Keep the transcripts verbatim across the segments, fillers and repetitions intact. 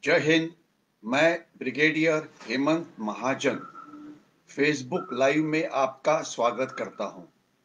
जय हिंद। मैं brigadier Hemant Mahajan Facebook live में आपका स्वागत करता हूं।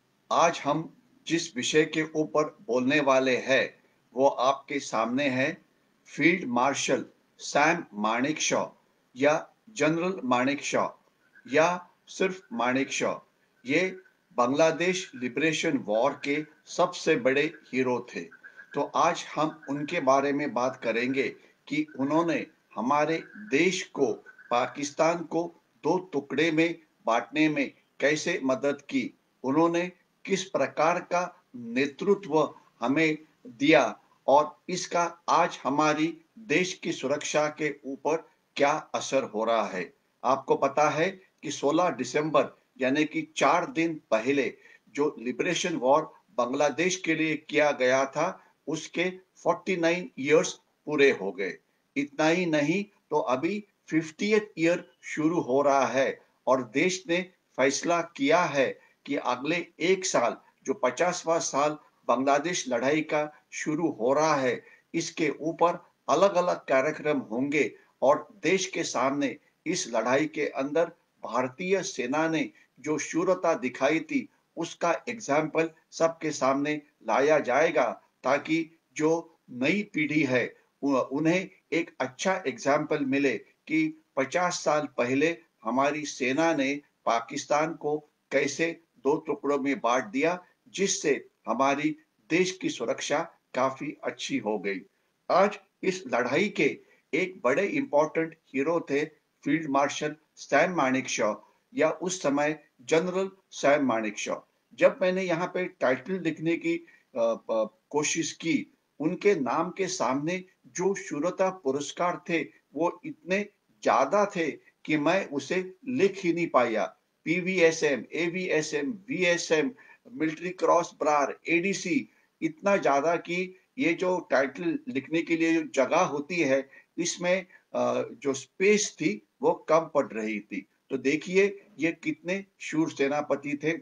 आज हम जिस विषय के ऊपर बोलने वाले हैं वो आपके सामने है। फील्ड मार्शल सैम मानेकशॉ या जनरल मानेकशॉ या सिर्फ मानेकशॉ, ये बांग्लादेश लिबरेशन वॉर के सबसे बड़े हीरो थे। तो आज हम उनके बारे में बात करेंगे कि उन्होंने हमारे देश को, पाकिस्तान को दो टुकड़े में बांटने में कैसे मदद की, उन्होंने किस प्रकार का नेतृत्व हमें दिया और इसका आज हमारी देश की सुरक्षा के ऊपर क्या असर हो रहा है। आपको पता है कि सोलह दिसंबर यानी कि चार दिन पहले जो लिबरेशन वॉर बांग्लादेश के लिए किया गया था उसके उनचास इयर्स पूरे हो गए। इतना ही नहीं तो अभी फिफ्टियथ ईयर शुरू हो रहा है और देश ने फैसला किया है कि अगले एक साल जो पचासवां साल बांग्लादेश लड़ाई का शुरू हो रहा है, इसके ऊपर अलग अलग कार्यक्रम होंगे और देश के सामने इस लड़ाई के अंदर भारतीय सेना ने जो शूरता दिखाई थी उसका एग्जाम्पल सबके सामने लाया जाएगा, ताकि जो नई पीढ़ी है उन्हें एक अच्छा एग्जाम्पल मिले कि पचास साल पहले हमारी सेना ने पाकिस्तान को कैसे दो टुकड़ों में बांट दिया, जिससे हमारी देश की सुरक्षा काफी अच्छी हो गई। आज इस लड़ाई के एक बड़े इंपॉर्टेंट हीरो थे फील्ड मार्शल सैम मानेकशॉ या उस समय जनरल सैम मानेकशॉ। जब मैंने यहाँ पे टाइटल लिखने की आ, आ, कोशिश की, उनके नाम के सामने जो शूरता पुरस्कार थे वो इतने ज्यादा थे कि मैं उसे लिख ही नहीं पाया। PVSM, AVSM, VSM, military cross Brar, ADC, इतना ज्यादा कि ये जो टाइटल लिखने के लिए जो जगह होती है इसमें जो स्पेस थी वो कम पड़ रही थी। तो देखिए ये कितने शूर सेनापति थे।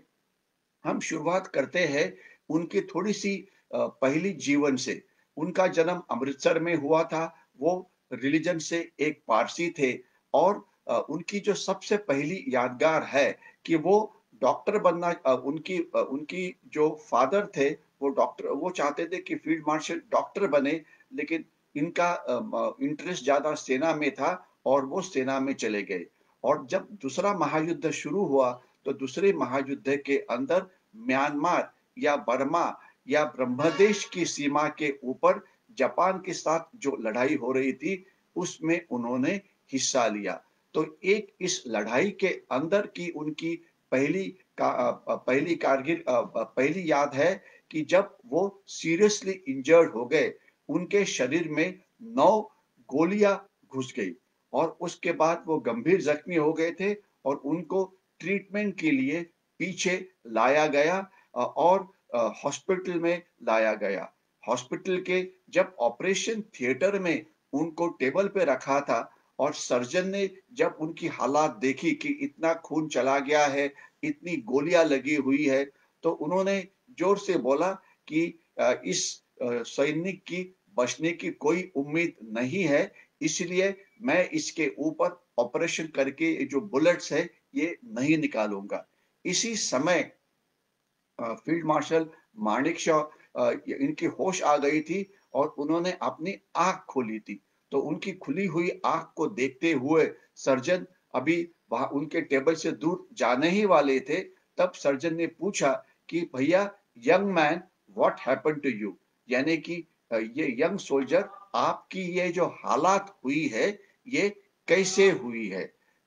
हम शुरुआत करते हैं उनकी थोड़ी सी पहली जीवन से। उनका जन्म अमृतसर में हुआ था। वो रिलीजन से एक पारसी थे और उनकी जो सबसे पहली यादगार है कि वो डॉक्टर बनना, उनकी उनकी जो फादर थे वो डॉक्टर, वो चाहते थे कि फील्ड मार्शल डॉक्टर बने, लेकिन इनका इंटरेस्ट ज्यादा सेना में था और वो सेना में चले गए। और जब दूसरा महायुद्ध शुरू हुआ तो दूसरे महायुद्ध के अंदर म्यांमार या बर्मा या ब्रह्मदेश की सीमा के ऊपर जापान के साथ जो लड़ाई हो रही थी उसमें उन्होंने हिस्सा लिया। तो एक इस लड़ाई के अंदर की उनकी पहली का पहली कारगिल पहली याद है कि जब वो सीरियसली इंजर्ड हो गए, उनके शरीर में नौ गोलियां घुस गई और उसके बाद वो गंभीर जख्मी हो गए थे और उनको ट्रीटमेंट के लिए पीछे लाया गया और हॉस्पिटल में लाया गया। हॉस्पिटल के जब ऑपरेशन थिएटर में उनको टेबल पे रखा था और सर्जन ने जब उनकी हालात देखी कि इतना खून चला गया है, इतनी गोलियां लगी हुई है, तो उन्होंने जोर से बोला कि इस सैनिक की बचने की कोई उम्मीद नहीं है, इसलिए मैं इसके ऊपर ऑपरेशन करके जो बुलेट्स है ये नहीं निकालूंगा। इसी समय फील्ड मार्शल मानेकशॉ, इनकी होश आ गई थी और उन्होंने अपनी आंख खोली थी। तो उनकी खुली हुई आंख को देखते हुए सर्जन अभी वहां उनके टेबल से दूर जाने ही वाले थे, तब सर्जन ने पूछा कि भैया young man, what happened to you, यानी कि ये यंग सोल्जर, आपकी ये जो हालात हुई है ये कैसे हुई है।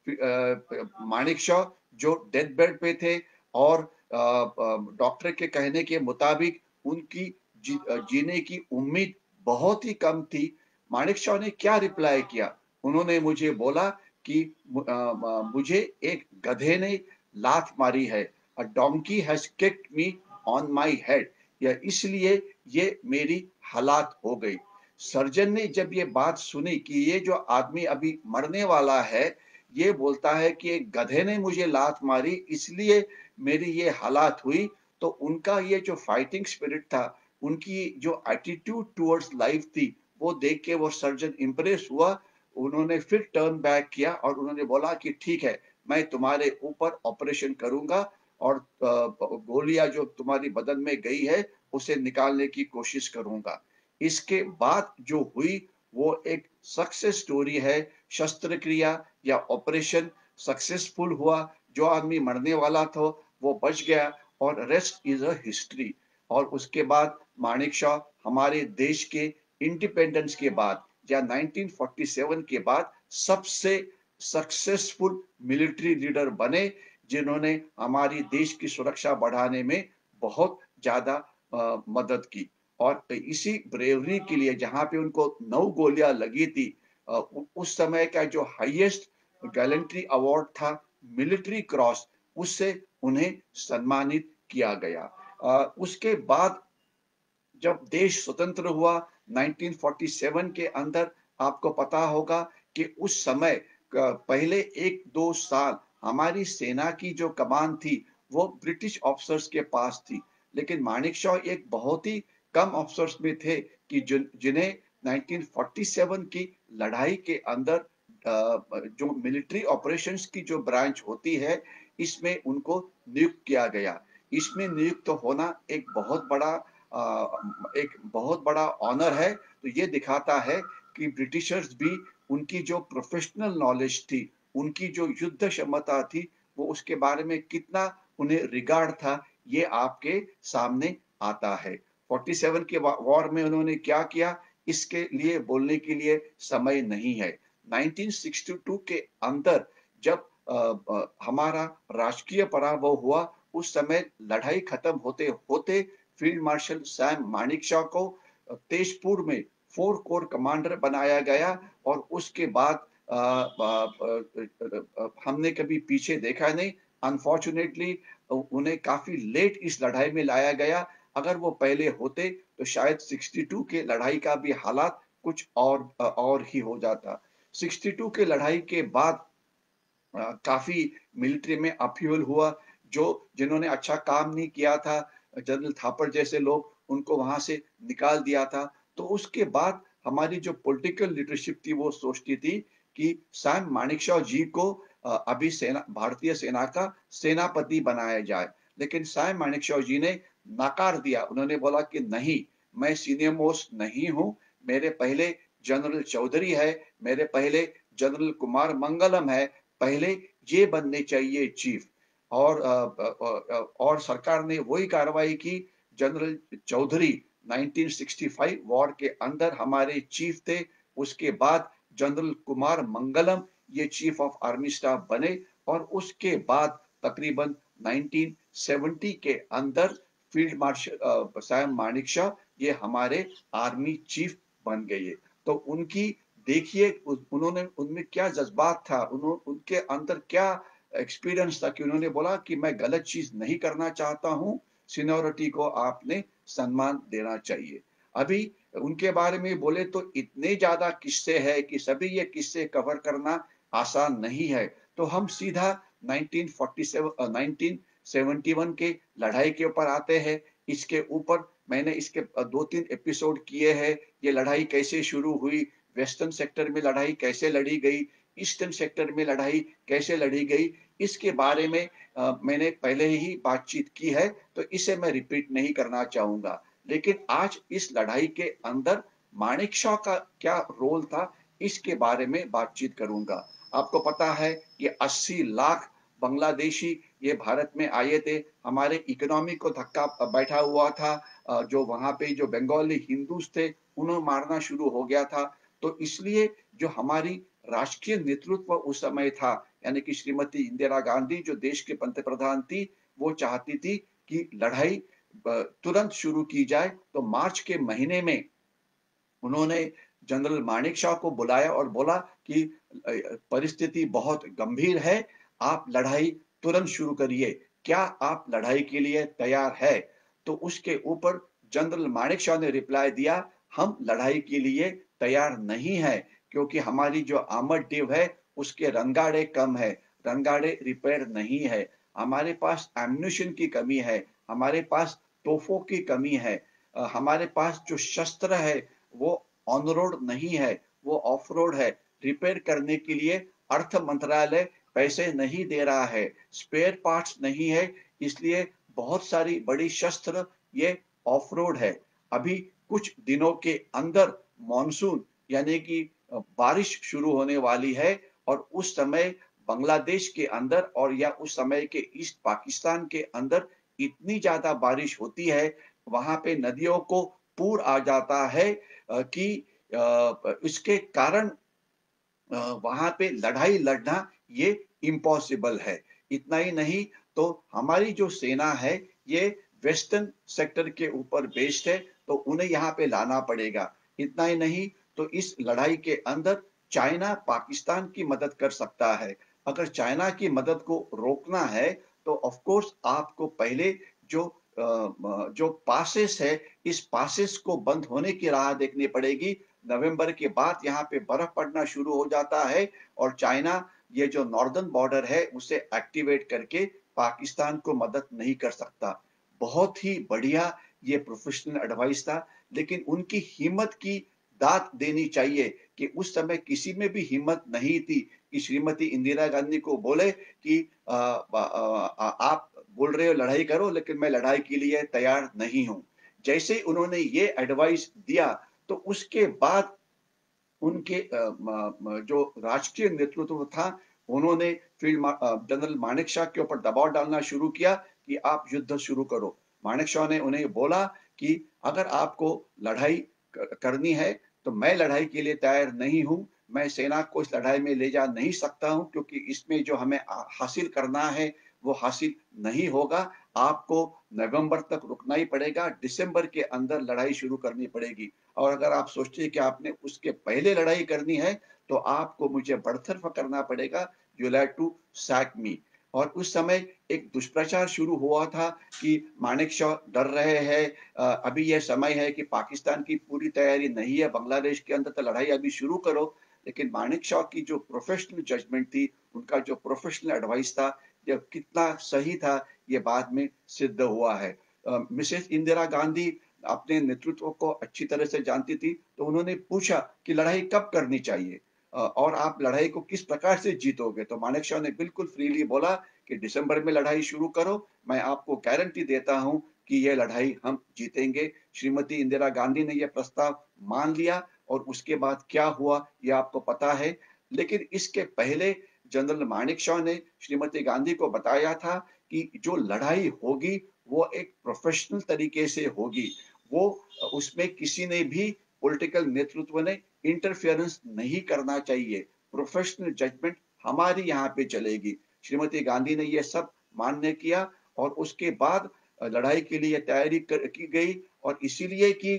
मानेकशॉ जो डेथ बेड पे थे और डॉक्टर के कहने के मुताबिक उनकी जी, जीने की उम्मीद बहुत ही कम थी। मानेकशॉ ने क्या रिप्लाई किया, उन्होंने मुझे बोला कि मुझे एक गधे ने लात मारी है, a donkey has kicked me on my head, या इसलिए ये मेरी हालात हो गई। सर्जन ने जब ये बात सुनी कि ये जो आदमी अभी मरने वाला है ये बोलता है कि एक गधे ने मुझे लात मारी इसलिए मेरी ये हालात हुई, तो उनका ये जो फाइटिंग स्पिरिट था, उनकी जो एटीट्यूड टुवर्ड्स लाइफ थी, वो देख के वो सर्जन इंप्रेस हुआ। उन्होंने फिर टर्न बैक किया और उन्होंने बोला कि ठीक है, मैं तुम्हारे ऊपर ऑपरेशन करूंगा और गोलियां जो तुम्हारी बदन में गई है उसे निकालने की कोशिश करूंगा। इसके बाद जो हुई वो एक सक्सेस स्टोरी है। शस्त्र क्रिया या ऑपरेशन सक्सेसफुल हुआ। जो आदमी मरने वाला था वो बच गया और रेस्ट इज अ हिस्ट्री। और उसके बाद माणिक शॉ हमारे देश के इंडिपेंडेंस के बाद या नाइनटीन फोर्टी सेवन के बाद सबसे सक्सेसफुल मिलिट्री लीडर बने, जिन्होंने हमारी देश की सुरक्षा बढ़ाने में बहुत ज्यादा मदद की। और इसी ब्रेवरी के लिए जहां पे उनको नौ गोलियां लगी थी, उस समय का जो हाईएस्ट गैलेंट्री अवार्ड था मिलिट्री क्रॉस, उससे उन्हें सम्मानित किया गया। उसके बाद जब देश स्वतंत्र हुआ नाइनटीन फोर्टी सेवन के अंदर, आपको पता होगा कि उस समय पहले एक दो साल हमारी सेना की जो कमान थी वो ब्रिटिश ऑफिसर्स के पास थी। लेकिन माणिक शॉ एक बहुत ही कम ऑफिसर्स में थे कि जिन्हें नाइनटीन फोर्टी सेवन की लड़ाई के अंदर जो मिलिट्री ऑपरेशंस की जो ब्रांच होती है, इसमें उनको नियुक्त किया गया। इसमें नियुक्त होना एक बहुत बड़ा एक बहुत बड़ा ऑनर है। तो ये दिखाता है कि ब्रिटिशर्स भी उनकी जो प्रोफेशनल नॉलेज थी, उनकी जो युद्ध क्षमता थी, वो उसके बारे में कितना उन्हें रिगार्ड था, ये आपके सामने आता है। फोर्टी सेवन के वॉर में उन्होंने क्या किया, इसके लिए बोलने के लिए समय नहीं है। नाइनटीन सिक्सटी टू के अंदर जब आ, आ, हमारा राजकीय पराभव हुआ, उस समय लड़ाई खत्म होते होते फील्ड मार्शल सैम माणिकशॉ को तेजपुर में फोर कोर कमांडर बनाया गया। और उसके बाद आ, आ, आ, हमने कभी पीछे देखा नहीं। अनफॉर्चुनेटली उन्हें काफी लेट इस लड़ाई में लाया गया। अगर वो पहले होते तो शायद सिक्सटी टू के लड़ाई का भी हालात कुछ और और ही हो जाता। सिक्सटी टू के लड़ाई के बाद आ, काफी मिलिट्री में अपहीवल हुआ। जो जिन्होंने अच्छा काम नहीं किया था, जनरल थापर जैसे लोग, उनको वहां से निकाल दिया था। तो उसके बाद हमारी जो पॉलिटिकल लीडरशिप थी वो सोचती थी कि सैम माणिकशॉ जी को अभी सेना भारतीय सेना का सेनापति बनाया जाए। लेकिन सैम माणिकशॉ जी ने नकार दिया। उन्होंने बोला कि नहीं, मैं सीनियर मोस्ट नहीं हूं, मेरे पहले जनरल चौधरी है, मेरे पहले जनरल कुमार मंगलम है, पहले ये बनने चाहिए चीफ। और और सरकार ने वही कार्रवाई की। General Chaudhuri nineteen sixty five war के अंदर हमारे चीफ थे। उसके बाद जनरल कुमार मंगलम ये चीफ ऑफ आर्मी स्टाफ बने। और उसके बाद तकरीबन नाइनटीन सेवेंटी के अंदर फील्ड मार्शल सैम माणिकशॉ ये हमारे आर्मी चीफ बन गए। तो उनकी देखिए उन्होंने उनमें क्या जज्बात था, उन्होंने उनके अंदर क्या एक्सपीरियंस था कि उन्होंने बोला कि मैं गलत चीज नहीं करना चाहता हूं, सीनियोरिटी को आपने सम्मान देना चाहिए। अभी उनके बारे में बोले तो इतने ज्यादा किस्से हैं कि सभी ये किस्से कवर करना आसान नहीं है। तो हम सीधा nineteen forty seven nineteen seventy one के लड़ाई के ऊपर आते हैं। इसके ऊपर मैंने इसके दो तीन एपिसोड किए हैं। ये लड़ाई कैसे शुरू हुई, वेस्टर्न सेक्टर में लड़ाई कैसे लड़ी गई, ईस्टर्न सेक्टर में लड़ाई कैसे लड़ी गई, इसके बारे में आ, मैंने पहले ही बातचीत की है, तो इसे मैं रिपीट नहीं करना चाहूंगा। लेकिन आज इस लड़ाई के अंदर माणिकशॉ का क्या रोल था, इसके बारे में बातचीत करूंगा। आपको पता है कि अस्सी लाख बांग्लादेशी ये भारत में आए थे। हमारे इकोनॉमी को धक्का बैठा हुआ था। जो वहां पे जो बंगाली हिंदूज थे उन्हें मारना शुरू हो गया था। तो इसलिए जो हमारी राष्ट्रीय नेतृत्व उस समय था, यानी कि श्रीमती इंदिरा गांधी जो देश के पंत प्रधान थी, वो चाहती थी कि लड़ाई तुरंत शुरू की जाए। तो मार्च के महीने में उन्होंने जनरल माणिकशॉ को बुलाया और बोला कि परिस्थिति बहुत गंभीर है, आप लड़ाई तुरंत शुरू करिए, क्या आप लड़ाई के लिए तैयार है? तो उसके ऊपर जनरल माणिकशॉ ने रिप्लाई दिया, हम लड़ाई के लिए तैयार नहीं है, क्योंकि हमारी जो आर्मर्ड डिव है उसके रनगाड़े कम है, रनगाड़े रिपेयर नहीं है, हमारे पास एम्यूनिशन की कमी है, हमारे पास तोपों की कमी है, हमारे पास जो शस्त्र है वो ऑन रोड नहीं है, वो ऑफ रोड है। रिपेयर करने के लिए अर्थ मंत्रालय पैसे नहीं दे रहा है, स्पेयर पार्ट्स नहीं है, इसलिए बहुत सारी बड़ी शस्त्र ये ऑफ रोड है। अभी कुछ दिनों के अंदर मॉनसून यानी कि बारिश शुरू होने वाली है और उस समय बांग्लादेश के अंदर और या उस समय के ईस्ट पाकिस्तान के अंदर इतनी ज्यादा बारिश होती है, वहां पे नदियों को पूर आ जाता है कि इसके कारण वहां पे लड़ाई लड़ना ये इम्पॉसिबल है। इतना ही नहीं तो हमारी जो सेना है ये वेस्टर्न सेक्टर के ऊपर बेस्ड है, तो उन्हें यहाँ पे लाना पड़ेगा। इतना ही नहीं तो इस लड़ाई के अंदर चाइना पाकिस्तान की मदद कर सकता है। अगर चाइना की मदद को रोकना है तो ऑफ कोर्स आपको पहले जो जो पासेस है, इस पासेस को बंद होने की राह देखनी पड़ेगी। नवंबर के बाद यहाँ पे बर्फ पड़ना शुरू हो जाता है और चाइना ये जो नॉर्दर्न बॉर्डर है उसे एक्टिवेट करके पाकिस्तान को मदद नहीं कर सकता। बहुत ही बढ़िया ये प्रोफेशनल एडवाइस था, लेकिन उनकी हिम्मत की दात देनी चाहिए कि उस समय किसी में भी हिम्मत नहीं थी कि श्रीमती इंदिरा गांधी को बोले कि आ, आ, आ, आप बोल रहे हो लड़ाई करो, लेकिन मैं लड़ाई के लिए तैयार नहीं हूं। जैसे उन्होंने ये एडवाइस दिया तो उसके बाद उनके जो राष्ट्रीय नेतृत्व था उन्होंने फील्ड जनरल मानेकशॉ के ऊपर दबाव डालना शुरू किया कि आप युद्ध शुरू करो। मानेकशॉ ने उन्हें बोला कि अगर आपको लड़ाई करनी है तो मैं लड़ाई के लिए तैयार नहीं हूं, मैं सेना को इस लड़ाई में ले जा नहीं सकता हूं क्योंकि इसमें जो हमें हासिल करना है वो हासिल नहीं होगा। आपको नवंबर तक रुकना ही पड़ेगा, दिसंबर के अंदर लड़ाई शुरू करनी पड़ेगी। और अगर आप सोचते हैं कि आपने उसके पहले लड़ाई करनी है तो आपको मुझे बरतरफ करना पड़ेगा, you have to sack me. और उस समय एक दुष्प्रचार शुरू हुआ था कि मानेकशॉ डर रहे हैं, अभी यह समय है कि पाकिस्तान की पूरी तैयारी नहीं है बांग्लादेश के अंदर तो लड़ाई अभी शुरू करो। लेकिन मानेकशॉ की जो प्रोफेशनल जजमेंट थी, उनका जो प्रोफेशनल एडवाइस था, ये कितना सही था ये बाद में सिद्ध हुआ है। मिसेस इंदिरा गांधी अपने नेतृत्व को अच्छी तरह से जानती थी, तो उन्होंने पूछा कि लड़ाई कब करनी चाहिए और आप लड़ाई को किस प्रकार से जीतोगे। तो मानेकशॉ ने बिल्कुल फ्रीली बोला कि दिसंबर में लड़ाई शुरू करो, मैं आपको गारंटी देता हूं कि यह लड़ाई हम जीतेंगे। श्रीमती इंदिरा गांधी ने यह प्रस्ताव मान लिया और उसके बाद क्या हुआ यह आपको पता है। लेकिन इसके पहले जनरल मानेकशॉ ने श्रीमती गांधी को बताया था कि जो लड़ाई होगी वो एक प्रोफेशनल तरीके से होगी, वो उसमें किसी ने भी पॉलिटिकल नेतृत्व ने इंटरफेरेंस नहीं करना चाहिए, प्रोफेशनल जजमेंट हमारी यहाँ पे चलेगी। श्रीमती गांधी ने यह सब मान्य किया और उसके बाद लड़ाई के लिए तैयारी की गई। और इसीलिए कि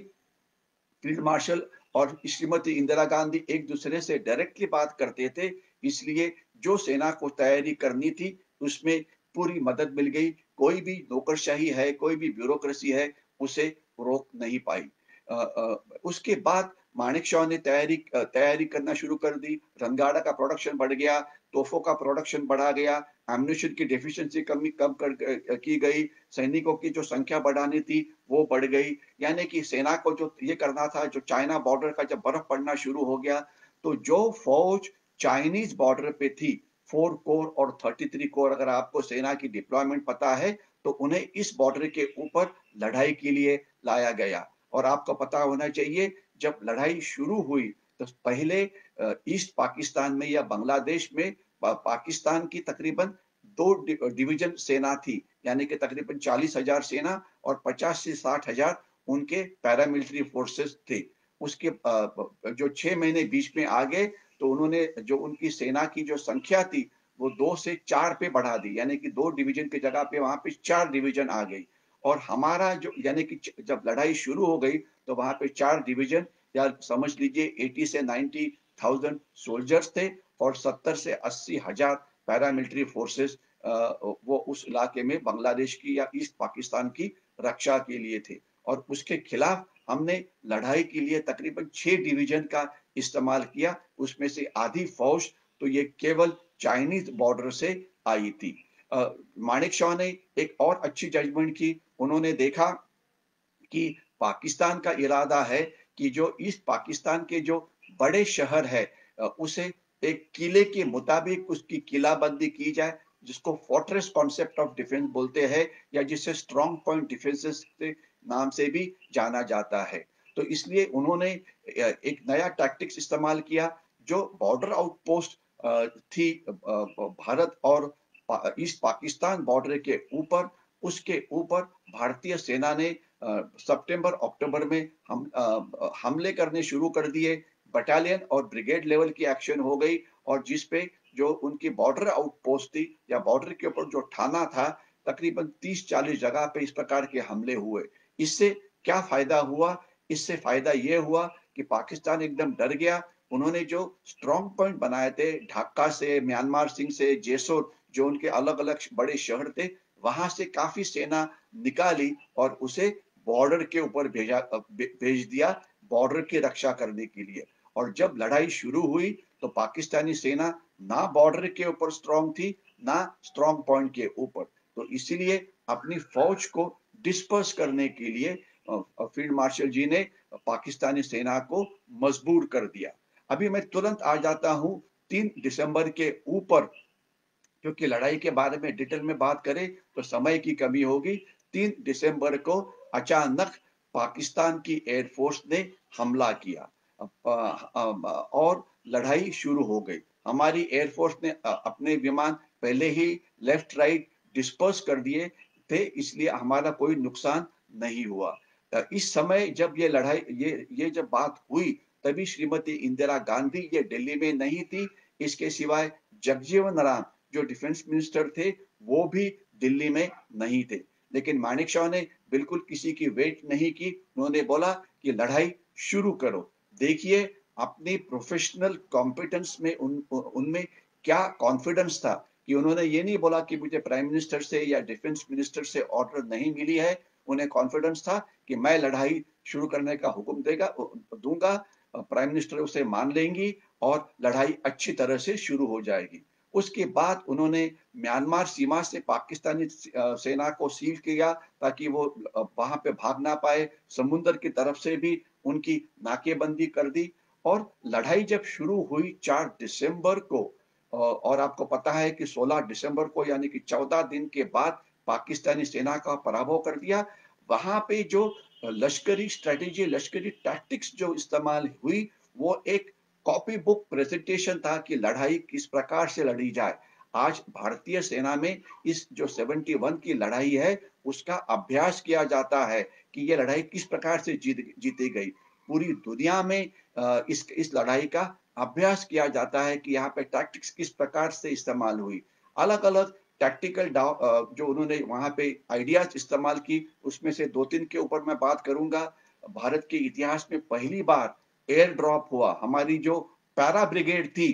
फील्ड मार्शल और श्रीमती इंदिरा गांधी एक दूसरे से डायरेक्टली बात करते थे, इसलिए जो सेना को तैयारी करनी थी उसमें पूरी मदद मिल गई। कोई भी नौकरशाही है, कोई भी ब्यूरोक्रेसी है, उसे रोक नहीं पाई। आ, आ, उसके बाद मानेकशॉ ने तैयारी तैयारी करना शुरू कर दी, रनगाड़ा का प्रोडक्शन बढ़ गया, तोपों का प्रोडक्शन बढ़ा गया, एम्यूनिशन की डेफिशिएंसी कमी कम कर की गई, सैनिकों की जो संख्या बढ़ानी थी वो बढ़ गई। यानी कि सेना को जो ये करना था, जो चाइना बॉर्डर का जब बर्फ पड़ना शुरू हो गया तो जो फौज चाइनीज बॉर्डर पे थी, फोर कोर और थर्टी थ्री कोर, अगर आपको सेना की डिप्लॉयमेंट पता है तो उन्हें इस बॉर्डर के ऊपर लड़ाई के लिए लाया गया। और आपको पता होना चाहिए जब लड़ाई शुरू हुई तो पहले ईस्ट पाकिस्तान में या बांग्लादेश में पाकिस्तान की तकरीबन दो डिवीजन सेना थी, यानी कि तकरीबन चालीस हजार सेना और पचास से साठ हजार उनके पैरामिलिट्री फोर्सेस थे। उसके जो छह महीने बीच में आ गए तो उन्होंने जो उनकी सेना की जो संख्या थी वो दो से चार पे बढ़ा दी, यानी कि दो डिवीजन की जगह पे वहां पे चार डिवीजन आ गई। और हमारा जो यानी कि जब लड़ाई शुरू हो गई तो वहां पे चार डिवीजन या समझ लीजिए अस्सी से नब्बे थाउजेंड सोल्जर्स थे और सत्तर से अस्सी हजार पैरामिलिट्री फोर्सेस वो उस इलाके में बांग्लादेश की या ईस्ट पाकिस्तान की रक्षा के लिए थे। और उसके खिलाफ हमने लड़ाई के लिए तकरीबन छह डिवीजन का इस्तेमाल किया, उसमें से आधी फौज तो ये केवल चाइनीज बॉर्डर से आई थी। मानेकशॉ ने एक और अच्छी जजमेंट की, उन्होंने देखा कि पाकिस्तान का इरादा है कि जो ईस्ट पाकिस्तान के जो बड़े शहर है अ, उसे एक किले के मुताबिक उसकी किलाबंदी की जाए, जिसको फोर्ट्रेस कॉन्सेप्ट ऑफ डिफेंस बोलते हैं, या जिसे स्ट्रॉन्ग पॉइंट डिफेंसेस के नाम से भी जाना जाता है। तो इसलिए उन्होंने अ, एक नया टैक्टिक्स इस्तेमाल किया, जो बॉर्डर आउटपोस्ट अ, थी अ, अ, भारत और पा, ईस्ट पाकिस्तान बॉर्डर के ऊपर। उसके ऊपर भारतीय सेना ने अ, सितंबर अक्टूबर में हम अ, हमले करने शुरू कर दिए। बटालियन और ब्रिगेड लेवल की एक्शन हो गई, और जिस पे जो उनकी बॉर्डर आउटपोस्ट थी या बॉर्डर के ऊपर जो थाना था, तकरीबन तीस चालीस जगह पे इस प्रकार के हमले हुए। इससे क्या फायदा हुआ? इससे फायदा ये हुआ कि पाकिस्तान एकदम डर गया। उन्होंने जो स्ट्रॉन्ग पॉइंट बनाए थे ढाका से, म्यांमार सिंह से, जेसोर, जो उनके अलग अलग बड़े शहर थे, वहां से काफी सेना निकाली और उसे बॉर्डर के ऊपर भेजा भेज दिया, बॉर्डर की रक्षा करने के लिए। और जब लड़ाई शुरू हुई तो पाकिस्तानी सेना ना बॉर्डर के ऊपर स्ट्रांग थी, ना स्ट्रांग पॉइंट के ऊपर। तो इसीलिए अपनी फौज को डिस्पर्स करने के लिए फील्ड मार्शल जी ने पाकिस्तानी सेना को मजबूर कर दिया। अभी मैं तुरंत आ जाता हूं तीन दिसंबर के ऊपर, क्योंकि लड़ाई के बारे में डिटेल में बात करें तो समय की कमी होगी। तीन दिसंबर को अचानक पाकिस्तान की एयरफोर्स ने हमला किया और लड़ाई शुरू हो गई। हमारी एयरफोर्स ने अपने विमान पहले ही लेफ्ट राइट डिस्पर्स कर दिए थे, इसलिए हमारा कोई नुकसान नहीं हुआ। इस समय जब ये लड़ाई ये ये जब बात हुई, तभी श्रीमती इंदिरा गांधी ये दिल्ली में नहीं थी। इसके सिवाय जगजीवन राम जो डिफेंस मिनिस्टर थे, वो भी दिल्ली में नहीं थे। लेकिन मानेकशॉ ने बिल्कुल किसी की वेट नहीं की। उन्होंने बोला कि लड़ाई शुरू करो। देखिए अपनी प्रोफेशनल कॉम्पिटेंस में उन उनमें क्या कॉन्फिडेंस था कि उन्होंने ये नहीं बोला कि मुझे प्राइम मिनिस्टर से या डिफेंस मिनिस्टर से ऑर्डर नहीं मिली है। उन्हें कॉन्फिडेंस था कि मैं लड़ाई शुरू करने का हुक्म देगा दूंगा, प्राइम मिनिस्टर उसे मान लेंगी और लड़ाई अच्छी तरह से शुरू हो जाएगी। उसके बाद उन्होंने म्यांमार सीमा से पाकिस्तानी सेना को सील किया ताकि वो वहां पे भाग ना पाए। समुद्र की तरफ से भी उनकी नाकेबंदी कर दी। और लड़ाई जब शुरू हुई चार दिसंबर को, और आपको पता है कि सोलह दिसंबर को यानी कि चौदह दिन के बाद पाकिस्तानी सेना का पराभव कर दिया। वहां पे जो लश्करी स्ट्रेटेजी, लश्करी टैक्टिक्स जो इस्तेमाल हुई, वो एक कॉपी बुक प्रेजेंटेशन था कि लड़ाई किस प्रकार से लड़ी जाए। आज भारतीय सेना में इस जो इकहत्तर की लड़ाई है, उसका अभ्यास किया जाता है कि ये लड़ाई किस प्रकार से जीत जीती गई। पूरी दुनिया में इस इस लड़ाई का अभ्यास किया जाता है कि यहाँ पे टैक्टिक्स किस प्रकार से इस्तेमाल हुई। अलग अलग टैक्टिकल जो उन्होंने वहां पे आइडियाज इस्तेमाल की, उसमें से दो तीन के ऊपर मैं बात करूंगा। भारत के इतिहास में पहली बार एयर ड्रॉप हुआ। हमारी जो पैरा ब्रिगेड थी,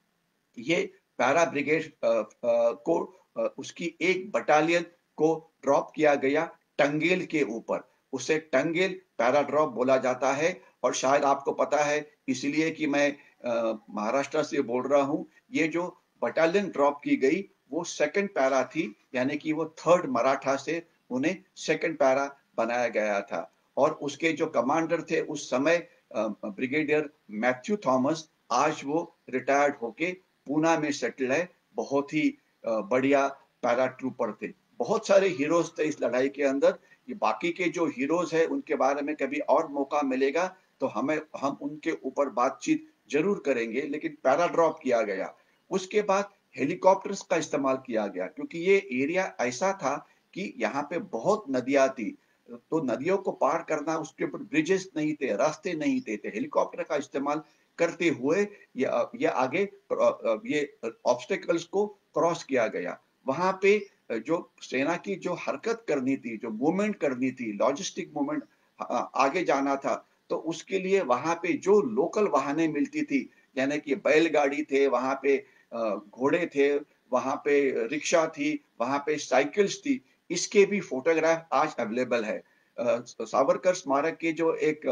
ये पैरा ब्रिगेड को उसकी एक बटालियन को ड्रॉप किया गया टंगेल के ऊपर। उसे टंगेल पैरा ड्रॉप बोला जाता है। और शायद आपको पता है इसलिए कि मैं महाराष्ट्र से बोल रहा हूं, ये जो बटालियन ड्रॉप की गई वो सेकंड पैरा थी, यानी कि वो थर्ड मराठा से उन्हें सेकंड पैरा बनाया गया था। और उसके जो कमांडर थे उस समय ब्रिगेडियर मैथ्यू थॉमस, आज वो रिटायर्ड होके पूना में सेटल है। बहुत ही बढ़िया पैरा ट्रूपर थे। बहुत सारे हीरोज थे इस लड़ाई के अंदर। ये बाकी के जो हीरोज है उनके बारे में कभी और मौका मिलेगा तो हमें हम उनके ऊपर बातचीत जरूर करेंगे। लेकिन पैरा ड्रॉप किया गया। उसके बाद हेलीकॉप्टर्स का इस्तेमाल किया गया, क्योंकि ये एरिया ऐसा था कि यहाँ पे बहुत नदियां थी, तो नदियों को पार करना, उसके ऊपर ब्रिजेस नहीं थे, रास्ते नहीं थे, तो हेलीकॉप्टर का इस्तेमाल करते हुए ये ये आगे ये ऑब्स्टेकल्स को क्रॉस किया गया। वहां पे जो सेना की जो हरकत करनी थी, जो मूवमेंट करनी थी, लॉजिस्टिक मूवमेंट आगे जाना था, तो उसके लिए वहां पे जो लोकल वाहनें मिलती थी, यानी कि बैलगाड़ी थे, वहां पे घोड़े थे, वहां पे रिक्शा थी, वहां पे साइकिल्स थी, इसके भी फोटोग्राफ आज अवेलेबल है। सावरकर स्मारक के जो एक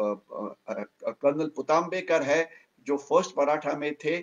कर्नल पुताम्बेकर है, जो फर्स्ट मराठा में थे,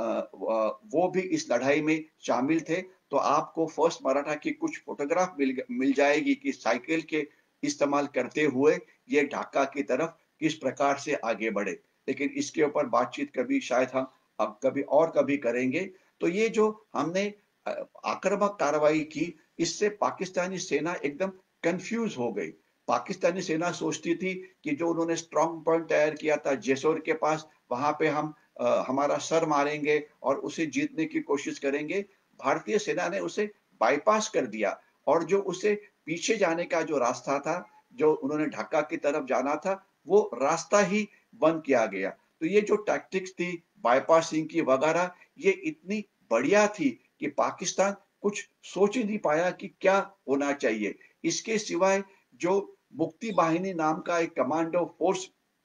वो भी इस लड़ाई में शामिल थे। तो आपको फर्स्ट मराठा की कुछ फोटोग्राफ मिल मिल जाएगी कि साइकिल के इस्तेमाल करते हुए ये ढाका की तरफ किस प्रकार से आगे बढ़े। लेकिन इसके ऊपर बातचीत कभी शायद हम अब कभी और कभी करेंगे। तो ये जो हमने अ, आक्रामक कार्रवाई की, इससे पाकिस्तानी सेना एकदम कंफ्यूज हो गई। पाकिस्तानी सेना सोचती थी कि जो उन्होंने स्ट्रांग पॉइंट तैयार किया था जेसोर के पास, वहां पे हम अ, हमारा सर मारेंगे और उसे जीतने की कोशिश करेंगे। भारतीय सेना ने उसे बाईपास कर दिया और जो उसे पीछे जाने का जो रास्ता था, जो उन्होंने ढाका की तरफ जाना था, वो रास्ता ही बंद किया गया। तो ये जो टैक्टिक्स थी बाईपासिंग की वगैरह, ये इतनी बढ़िया थी कि पाकिस्तान कुछ सोच ही नहीं पाया कि क्या होना चाहिए। इसके सिवाय जो मुक्ति बाहिनी नाम का एक कमांडो फोर्स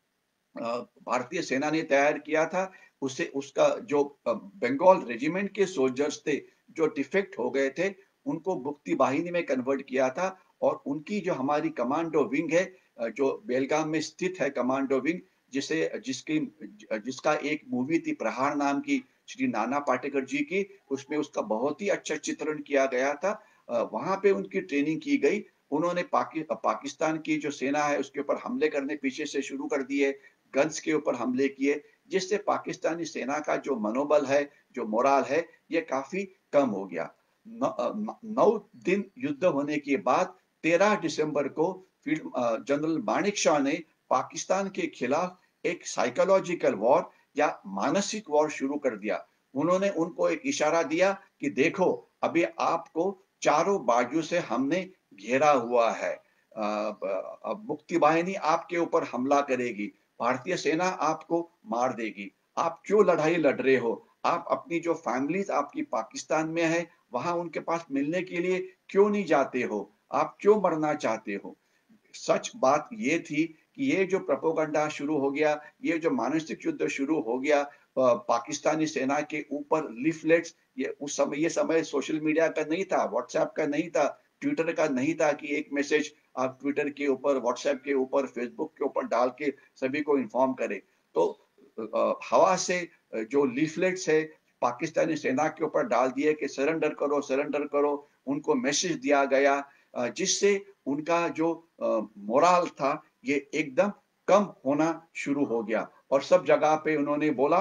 अ, भारतीय सेना ने तैयार किया था, उसे उसका जो अ, बंगाल रेजिमेंट के सोल्जर्स थे, जो डिफेक्ट हो गए थे, उनको मुक्ति वाहिनी में कन्वर्ट किया था और उनकी जो हमारी कमांडो विंग है, अ, जो बेलगाम में स्थित है कमांडो विंग, जिसे जिसकी जिसका एक मूवी थी प्रहार नाम की, श्री नाना पाटेकर जी की, उसमें उसका बहुत ही अच्छा चित्रण किया गया था। अ, वहां पे उनकी ट्रेनिंग की गई। उन्होंने पाकि, पाकिस्तान की जो सेना है उसके ऊपर हमले करने पीछे से शुरू कर दिए, गन्स के ऊपर हमले किए, जिससे पाकिस्तानी सेना का जो मनोबल है, जो मोराल है, ये काफी कम हो गया। नौ अ, नौ दिन युद्ध होने के बाद तेरह दिसंबर को field uh, general Manekshaw ने पाकिस्तान के खिलाफ एक साइकोलॉजिकल वॉर या मानसिक वॉर शुरू कर दिया। उन्होंने उनको एक इशारा दिया कि देखो, अभी आपको चारों बाजू से हमने घेरा हुआ है। अ, ब- अब मुक्ति वाहिनी आपके ऊपर हमला करेगी, भारतीय सेना आपको मार देगी। आप क्यों लड़ाई लड़ रहे हो? आप अपनी जो फैमिलीज आपकी पाकिस्तान में है, वहां उनके पास मिलने के लिए क्यों नहीं जाते हो? आप क्यों मरना चाहते हो? सच बात ये थी कि ये जो प्रोपेगेंडा शुरू हो गया, ये जो मानसिक युद्ध शुरू हो गया, अ, पाकिस्तानी सेना के ऊपर लीफलेट्स, ये उस समय ये समय सोशल मीडिया का नहीं था, व्हाट्सएप का नहीं था, ट्विटर का नहीं था कि एक मैसेज आप ट्विटर के ऊपर, व्हाट्सएप के ऊपर, फेसबुक के ऊपर डाल के सभी को इन्फॉर्म करें। तो अ, हवा से अ, जो लीफलेट्स है पाकिस्तानी सेना के ऊपर डाल दिए कि सरेंडर करो, सरेंडर करो। उनको मैसेज दिया गया, अ, जिससे उनका जो मोराल था, ये एकदम कम होना शुरू हो गया और सब जगह पे उन्होंने बोला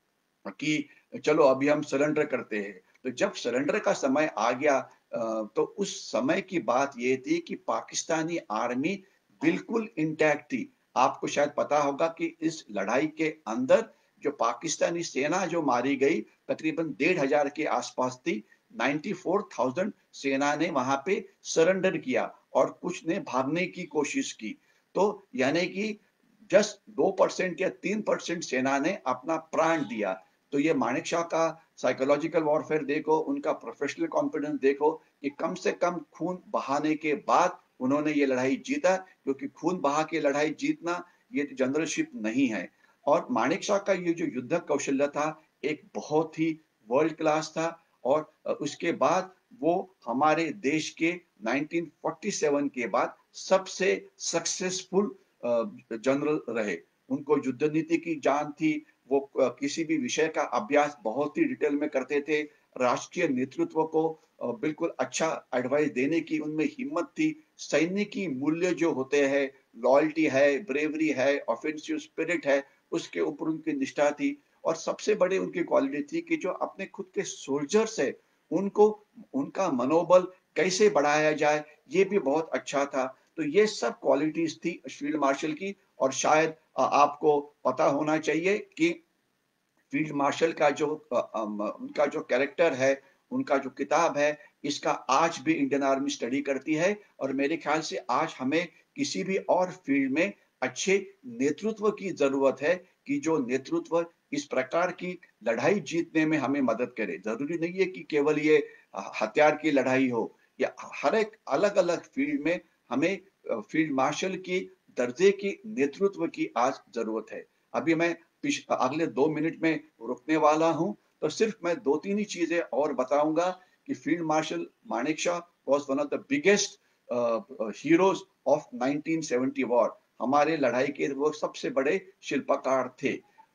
कि चलो अभी हम सरेंडर करते हैं। तो जब सरेंडर का समय आ गया, अ, तो उस समय की बात ये थी कि पाकिस्तानी आर्मी बिल्कुल इंटैक्ट थी। आपको शायद पता होगा कि इस लड़ाई के अंदर जो पाकिस्तानी सेना जो मारी गई, तकरीबन डेढ़ हजार के आसपास थी। चौरानवे हज़ार सेना ने वहां पे सरेंडर किया और कुछ ने भागने की कोशिश की। तो यानी कि जस्ट दो परसेंट या तीन परसेंट सेना ने अपना प्राण दिया। तो ये मानेकशॉ का साइकोलॉजिकल वॉरफेयर देखो, उनका प्रोफेशनल कॉन्फिडेंस देखो कि कम से कम खून बहाने के बाद उन्होंने ये लड़ाई जीता, क्योंकि खून बहा के लड़ाई जीतना ये जनरलशिप नहीं है। और मानेकशॉ का ये जो युद्ध कौशल्य था, एक बहुत ही वर्ल्ड क्लास था। और उसके बाद वो हमारे देश के नाइनटीन फोर्टी सेवन के बाद सबसे सक्सेसफुल जनरल रहे। उनको युद्ध नीति की जान थी। वो किसी भी विषय का अभ्यास बहुत ही डिटेल में करते थे। राष्ट्रीय नेतृत्व को बिल्कुल अच्छा एडवाइस देने की उनमें हिम्मत थी। सैन्य की मूल्य जो होते हैं, लॉयल्टी है, ब्रेवरी है, ऑफेंसिव स्पिरिट है, उसके ऊपर उनकी निष्ठा थी। और सबसे बड़ी उनकी क्वालिटी थी कि जो अपने खुद के सोल्जर्स है, उनको उनका मनोबल कैसे बढ़ाया जाए, ये भी बहुत अच्छा था। तो ये सब क्वालिटीज थी फील्ड मार्शल की। और शायद आपको पता होना चाहिए कि फील्ड मार्शल का जो उनका जो कैरेक्टर है, उनका जो किताब है, इसका आज भी इंडियन आर्मी स्टडी करती है। और मेरे ख्याल से आज हमें किसी भी और फील्ड में अच्छे नेतृत्व की जरूरत है कि जो नेतृत्व इस प्रकार की लड़ाई जीतने में हमें मदद करे। जरूरी नहीं है कि केवल ये हथियार की लड़ाई हो, या हर एक अलग अलग फील्ड में हमें फील्ड मार्शल की दर्जे की नेतृत्व की आज जरूरत है। अभी मैं अगले दो मिनट में रुकने वाला हूं, तो सिर्फ मैं दो तीन ही चीजें और बताऊंगा कि field marshal Manekshaw was one of the biggest heroes of nineteen seventy war. हमारे लड़ाई के वो सबसे बड़े शिल्पकार थे।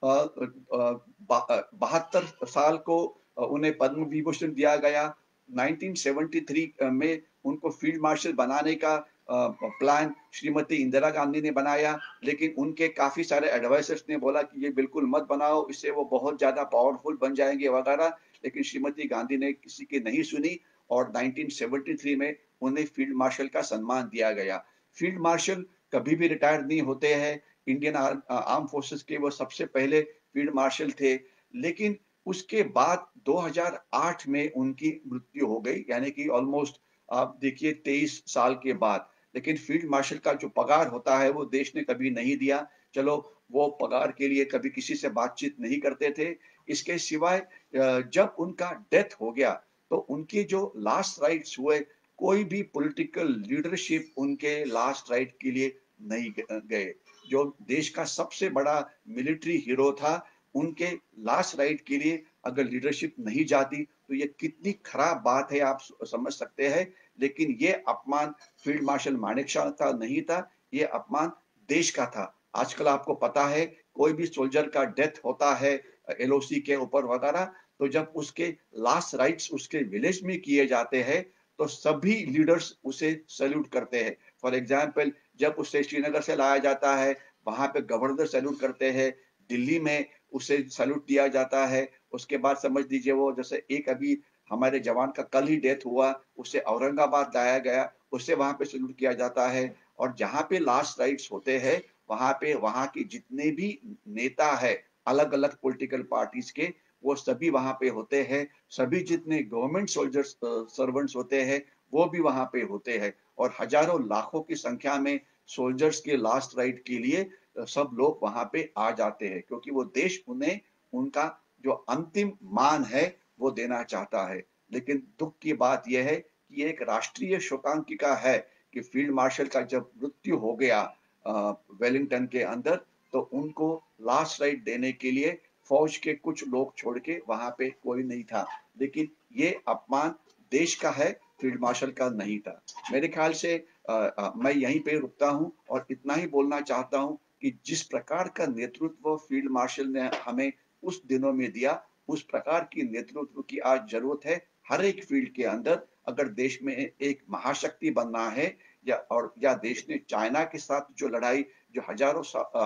बहत्तर साल को उन्हें पद्म विभूषण दिया गया। नाइनटीन सेवेंटी थ्री में उनको फील्ड मार्शल बनाने का प्लान श्रीमती इंदिरा गांधी ने बनाया, लेकिन उनके काफी सारे एडवाइजर्स ने बोला कि ये बिल्कुल मत बनाओ, इससे वो बहुत ज्यादा पावरफुल बन जाएंगे वगैरह। लेकिन श्रीमती गांधी ने किसी की नहीं सुनी और नाइनटीन सेवेंटी थ्री में उन्हें फील्ड मार्शल का सम्मान दिया गया। फील्ड मार्शल कभी भी रिटायर नहीं होते हैं। इंडियन आर्म फोर्सेस के वो सबसे पहले फील्ड मार्शल थे, लेकिन उसके बाद दो हज़ार आठ में उनकी मृत्यु हो गई, यानी कि ऑलमोस्ट आप देखिए तेईस साल के बाद। लेकिन फील्ड मार्शल का जो पगार होता है वो देश ने कभी नहीं दिया। चलो, वो पगार के लिए कभी किसी से बातचीत नहीं करते थे। इसके सिवाय जब उनका डेथ हो गया तो उनके जो लास्ट राइट्स हुए, कोई भी पॉलिटिकल लीडरशिप उनके लास्ट राइट के लिए नहीं गए। जो देश का सबसे बड़ा मिलिट्री हीरो था, उनके लास्ट राइट के लिए अगर लीडरशिप नहीं जाती तो ये कितनी खराब बात है, आप समझ सकते हैं। लेकिन ये अपमान फील्ड मार्शल मानेकशॉ का नहीं था, ये अपमान देश का था। आजकल आपको पता है, कोई भी सोल्जर का डेथ होता है एलओसी के ऊपर वगैरह, तो जब उसके लास्ट राइट्स उसके विलेज में किए जाते हैं तो सभी लीडर्स उसे सैल्यूट करते हैं। फॉर एग्जाम्पल, जब उसे श्रीनगर से लाया जाता है, वहां पे गवर्नर सैल्यूट करते हैं, दिल्ली में उसे सैल्यूट दिया जाता है। उसके बाद समझ लीजिए, वो जैसे एक अभी हमारे जवान का कल ही डेथ हुआ, उसे औरंगाबाद लाया गया, उसे वहां पे सैल्यूट किया जाता है। और जहां पे लास्ट राइट्स होते हैं, वहां पे वहां के जितने भी नेता है अलग अलग पॉलिटिकल पार्टीज के, वो सभी वहां पे होते हैं। सभी जितने गवर्नमेंट सोल्जर्स सर्वेंट्स होते हैं वो भी वहां पे होते हैं। और हजारों लाखों की संख्या में सोल्जर्स के लास्ट राइट के लिए सब लोग वहां पे आ जाते हैं, क्योंकि वो देश उन्हें उनका जो अंतिम मान है वो देना चाहता है। लेकिन दुख की बात यह है कि एक राष्ट्रीय शोकांतिका है कि फील्ड मार्शल का जब मृत्यु हो गया वेलिंगटन के अंदर, तो उनको लास्ट राइट देने के लिए फौज के कुछ लोग छोड़ के वहां पे कोई नहीं था। लेकिन ये अपमान देश का है, फील्ड मार्शल का नहीं था। मेरे ख्याल से आ, आ, मैं यहीं पे रुकता हूं और इतना ही बोलना चाहता हूं कि जिस प्रकार का नेतृत्व फील्ड मार्शल ने हमें उस दिनों में दिया, उस प्रकार की नेतृत्व की आज जरूरत है हर एक फील्ड के अंदर। अगर देश में एक महाशक्ति बनना है, या और या देश ने चाइना के साथ जो लड़ाई जो हजारों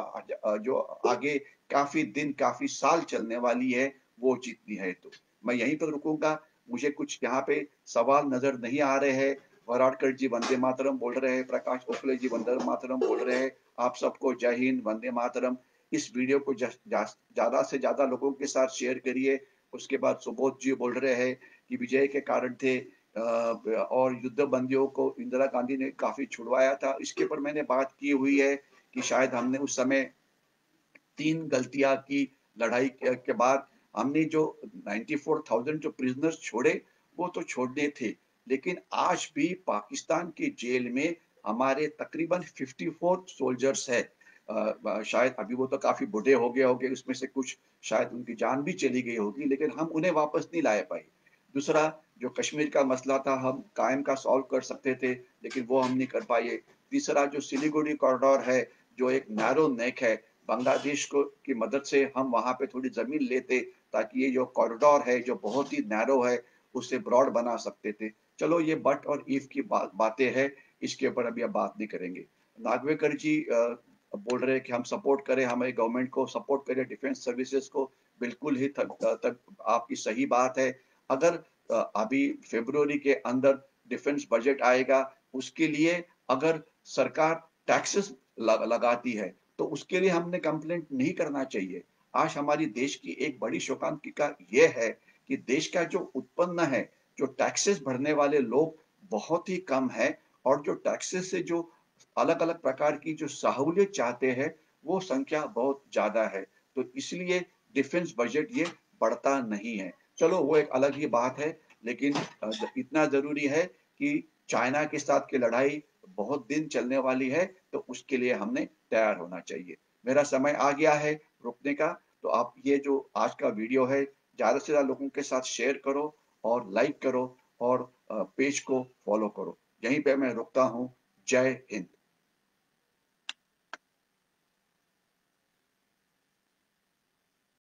जो आगे काफी दिन काफी साल चलने वाली है वो जीतनी है, तो मैं यहीं पर रुकूंगा। मुझे कुछ यहाँ पे सवाल नजर नहीं आ रहे हैं। वराडकर जी वंदे मातरम बोल रहे हैं, प्रकाश ओखले जी वंदे मातरम बोल रहे हैं। आप सबको जय हिंद, वंदे मातरम। इस वीडियो को ज्यादा से ज्यादा लोगों के साथ शेयर करिए। उसके बाद सुबोध जी बोल रहे हैं कि विजय के कारण थे और युद्ध बंदियों को इंदिरा गांधी ने काफी छुड़वाया था। इसके ऊपर मैंने बात की हुई है कि शायद हमने उस समय तीन गलतियां की। लड़ाई के बाद हमने जो चौरानवे हज़ार जो प्रिजनर्स छोड़े वो तो छोड़ने थे, लेकिन आज भी पाकिस्तान की जेल में हमारे तकरीबन चौवन सोल्जर्स है। शायद अभी वो तो काफी बूढ़े हो गए होंगे, उसमें से कुछ शायद उनकी जान भी चली गई होगी, लेकिन हम उन्हें वापस नहीं लाए पाए। दूसरा, जो कश्मीर का मसला था, हम कायम का सॉल्व कर सकते थे, लेकिन वो हम नहीं कर पाए। तीसरा, जो सिलीगुड़ी कॉरिडोर है, जो एक नैरो नेक है, बांग्लादेश को की मदद से हम वहां पे थोड़ी जमीन लेते ताकि ये जो कॉरिडोर है जो बहुत ही नैरो है उसे ब्रॉड बना सकते थे। चलो, ये बट और इफ की बा, बातें हैं, इसके ऊपर अभी अब बात नहीं करेंगे। नागवेकर जी आ, बोल रहे हैं कि हम सपोर्ट करें, हमारे गवर्नमेंट को सपोर्ट करें, डिफेंस सर्विसेज को। बिल्कुल ही तक, तक आपकी सही बात है। अगर अभी फरवरी के अंदर डिफेंस बजट आएगा, उसके लिए अगर सरकार टैक्सेस लगाती है तो उसके लिए हमने कंप्लेंट नहीं करना चाहिए। आज हमारी देश की एक बड़ी शोकांतिका यह है कि देश का जो उत्पन्न है, जो टैक्सेस भरने वाले लोग बहुत ही कम है, और जो टैक्सेस से जो अलग अलग प्रकार की जो सहूलियत चाहते हैं वो संख्या बहुत ज्यादा है। तो इसलिए डिफेंस बजट ये बढ़ता नहीं है। चलो, वो एक अलग ही बात है। लेकिन इतना जरूरी है कि चाइना के साथ की लड़ाई बहुत दिन चलने वाली है, तो उसके लिए हमने तैयार होना चाहिए। मेरा समय आ गया है रुकने का, तो आप ये जो आज का वीडियो है ज्यादा से ज्यादा लोगों के साथ शेयर करो और लाइक करो और पेज को फॉलो करो। यहीं पे मैं रुकता हूँ। जय हिंद।